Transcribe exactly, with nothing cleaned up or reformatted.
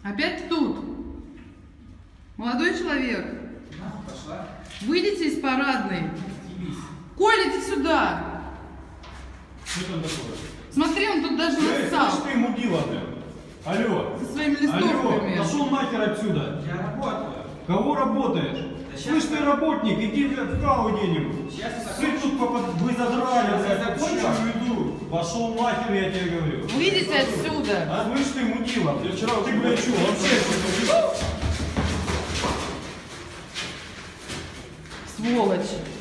Опять тут. Молодой человек. Пошла. Выйдите из парадной. Коля, иди сюда. Что там такое? Смотри, он тут даже нассал. Слышь ты, мудила, блин. Алло. Со своими листовками. Алло, пошел нахер отсюда. Я работаю. Кого работаешь? Да Слышь ты, работник, иди, блядь, в каву где-нибудь. Сейчас я Ты тут попад... вы задрали, Сейчас я блядь, закончу ща. и уйду. Пошел нахер, я тебе говорю. Выйдите отсюда. А слышь ты, мудила. Ты вчера, ты, блядь, что, вообще? Сволочь.